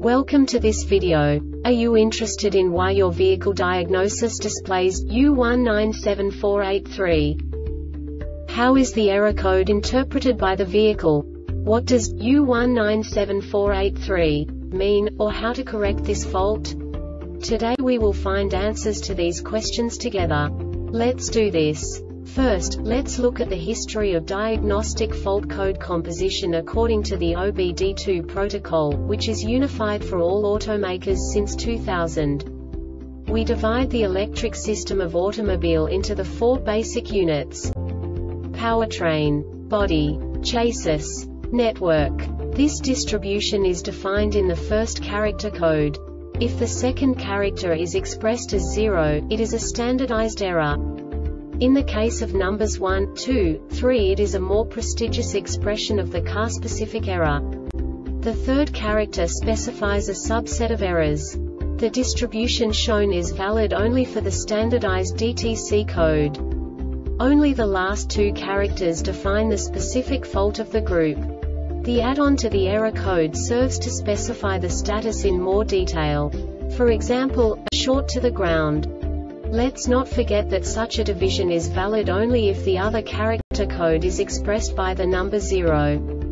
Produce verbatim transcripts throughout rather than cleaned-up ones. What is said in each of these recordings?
Welcome to this video. Are you interested in why your vehicle diagnosis displays U one nine seven four eight three? How is the error code interpreted by the vehicle? What does U one nine seven four eight three mean, or how to correct this fault? Today we will find answers to these questions together. Let's do this. First, let's look at the history of diagnostic fault code composition according to the O B D two protocol, which is unified for all automakers since two thousand. We divide the electric system of automobile into the four basic units: powertrain, body, chassis, network. This distribution is defined in the first character code. If the second character is expressed as zero, it is a standardized error. In the case of numbers one, two, three, it is a more prestigious expression of the car-specific error. The third character specifies a subset of errors. The distribution shown is valid only for the standardized D T C code. Only the last two characters define the specific fault of the group. The add-on to the error code serves to specify the status in more detail. For example, a short to the ground. Let's not forget that such a division is valid only if the other character code is expressed by the number zero.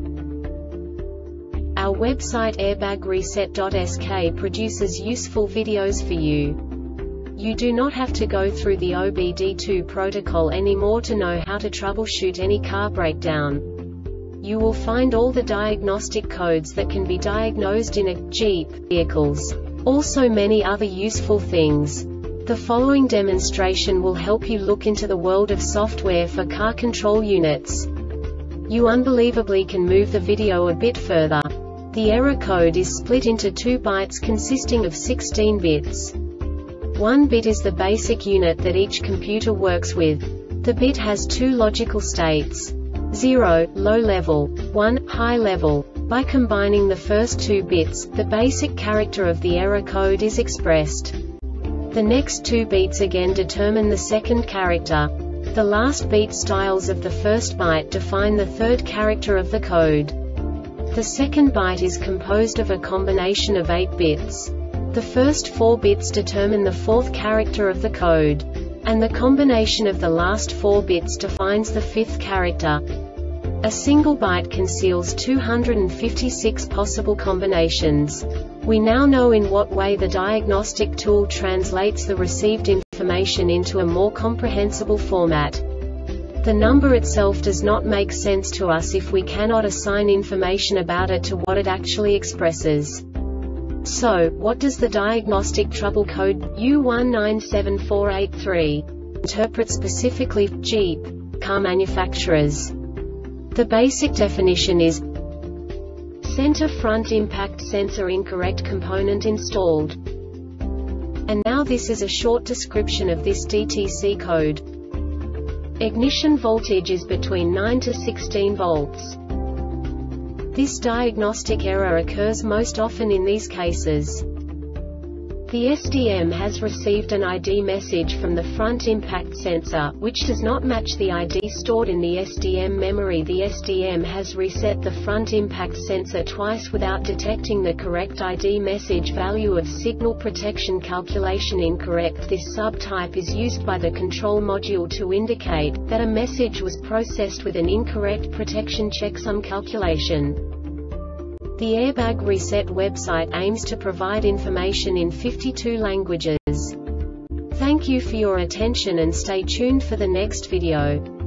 Our website airbag reset dot S K produces useful videos for you. You do not have to go through the O B D two protocol anymore to know how to troubleshoot any car breakdown. You will find all the diagnostic codes that can be diagnosed in a Jeep vehicles. Also many other useful things. The following demonstration will help you look into the world of software for car control units. You unbelievably can move the video a bit further. The error code is split into two bytes consisting of sixteen bits. One bit is the basic unit that each computer works with. The bit has two logical states: zero, low level, one, high level. By combining the first two bits, the basic character of the error code is expressed. The next two beats again determine the second character. The last beat styles of the first byte define the third character of the code. The second byte is composed of a combination of eight bits. The first four bits determine the fourth character of the code. And the combination of the last four bits defines the fifth character. A single byte conceals two hundred fifty-six possible combinations. We now know in what way the diagnostic tool translates the received information into a more comprehensible format. The number itself does not make sense to us if we cannot assign information about it to what it actually expresses. So, what does the diagnostic trouble code U one nine seven four eight three interpret specifically for Jeep car manufacturers? The basic definition is: center front impact sensor incorrect component installed. And now this is a short description of this D T C code. Ignition voltage is between nine to sixteen volts. This diagnostic error occurs most often in these cases. The S D M has received an I D message from the front impact sensor, which does not match the I D stored in the S D M memory. The S D M has reset the front impact sensor twice without detecting the correct I D message value of signal protection calculation incorrect. This subtype is used by the control module to indicate that a message was processed with an incorrect protection checksum calculation. The Airbag Reset website aims to provide information in fifty-two languages. Thank you for your attention and stay tuned for the next video.